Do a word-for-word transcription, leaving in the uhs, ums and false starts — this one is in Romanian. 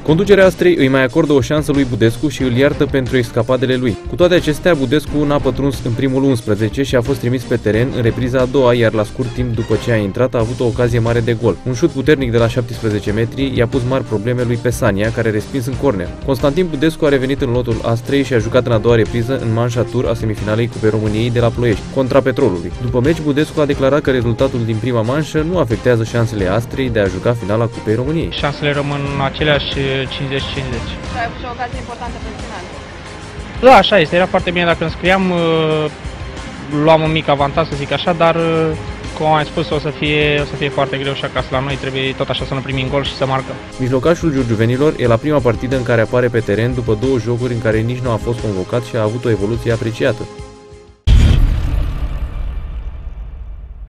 Conducerea Astrei îi mai acordă o șansă lui Budescu și îl iartă pentru escapadele lui. Cu toate acestea, Budescu n-a pătruns în primul unsprezece și a fost trimis pe teren în repriza a doua, iar la scurt timp după ce a intrat a avut o ocazie mare de gol. Un șut puternic de la șaptesprezece metri i-a pus mari probleme lui Pesania, care a respins în corner. Constantin Budescu a revenit în lotul Astrei și a jucat în a doua repriză în manșa tur a semifinalei Cupei României de la Ploiești, contra Petrolului. După meci, Budescu a declarat că rezultatul din prima manșă nu afectează șansele Astrei de a juca finala Cupei României. Șansele rămân aceleași cincizeci cincizeci. Și ai avut și o ocazie importantă pe final. Da, așa este. Era foarte bine dacă înscriam, luam un mic avantaj, să zic așa, dar, cum am mai spus, o să fie, o să fie foarte greu și acasă la noi. Trebuie tot așa să nu primim gol și să marcăm. Mijlocașul giurgiuvenilor e la prima partidă în care apare pe teren după două jocuri în care nici nu a fost convocat și a avut o evoluție apreciată.